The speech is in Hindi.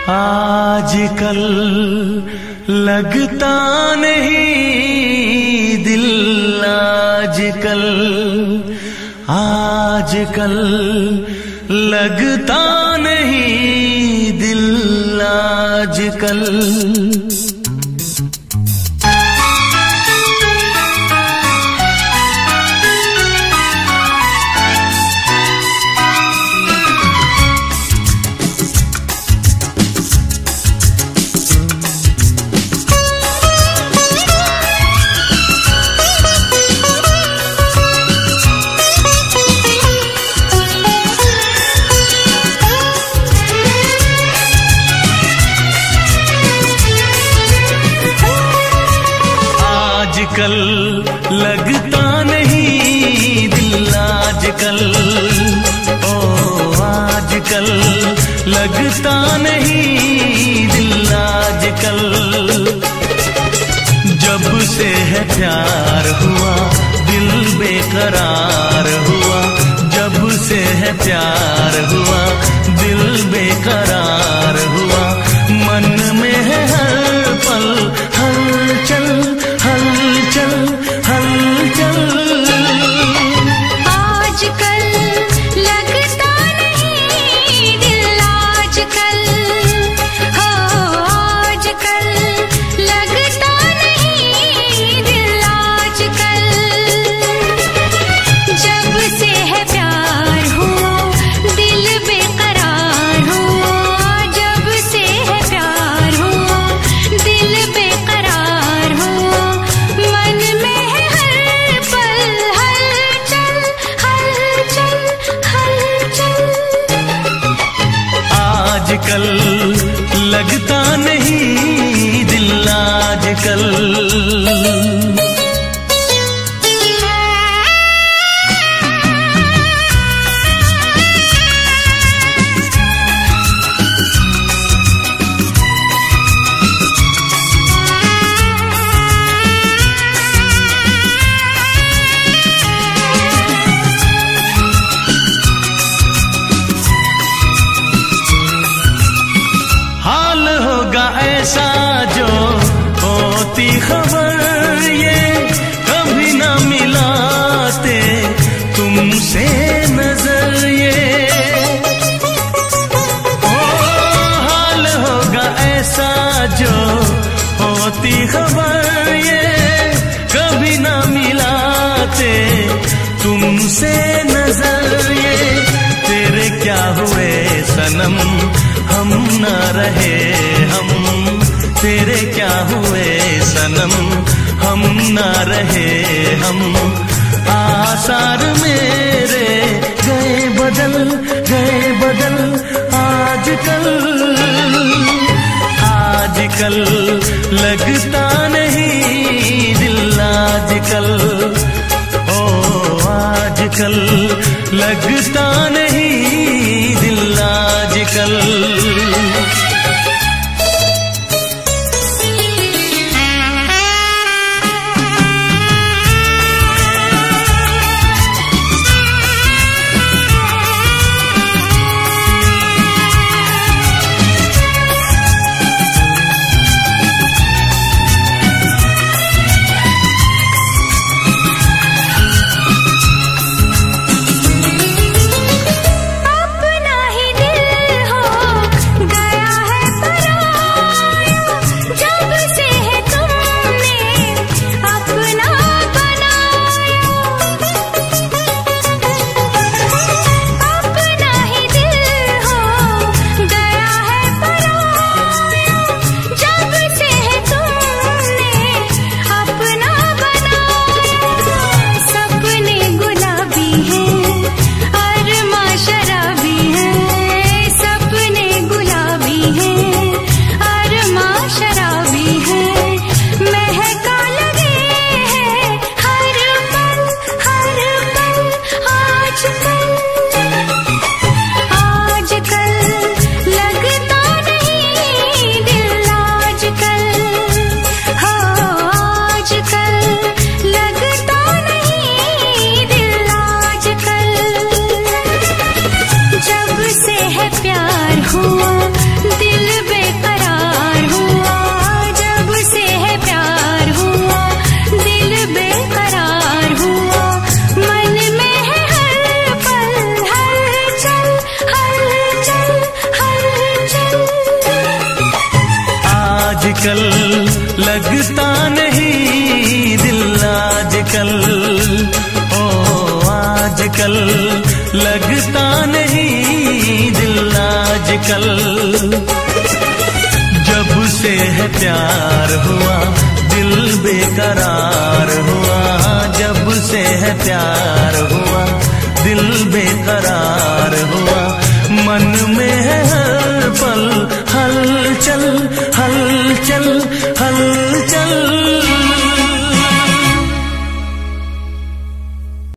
आजकल लगता नहीं दिल, आजकल लगता नहीं दिल, आजकल आजकल लगता नहीं दिल, आजकल ओ आजकल लगता नहीं दिल, आजकल जब से है प्यार हुआ दिल बेकरार हुआ, जब से है प्यार हुआ दिल बेकरार हुआ, मन में है हर पल हलचल हलचल हलचल। आजकल लगता नहीं दिल, आजकल हो आजकल लगता नहीं दिल, आजकल जब से है प्यार हुआ दिल बेकरार हुआ, जब से है प्यार हुआ दिल बेकरार हुआ, मन में है हर पल हलचल हलचल हलचल। आजकल लगता नहीं दिल, आजकल हाल होगा ऐसा जो होती खबर, ये कभी ना मिलाते तुमसे नजर, ये ओ हाल होगा ऐसा जो होती खबर, ये कभी ना मिलाते तुमसे नजर, ये तेरे क्या हुए सनम हम ना रहे हम, तेरे क्या हुए सनम हम ना रहे हम, आसार मेरे गए बदल आजकल, आजकल लगता नहीं दिल, आजकल ओ आजकल लगता नहीं दिल, आजकल अपना ही दिल हो आजकल लगता नहीं दिल आजकल, ओ आजकल लगता नहीं दिल आजकल। जब से है प्यार हुआ दिल बेकरार हुआ, जब से है प्यार हुआ दिल बेकरार हुआ। मन में है हर पल हलचल हलचल हलचल।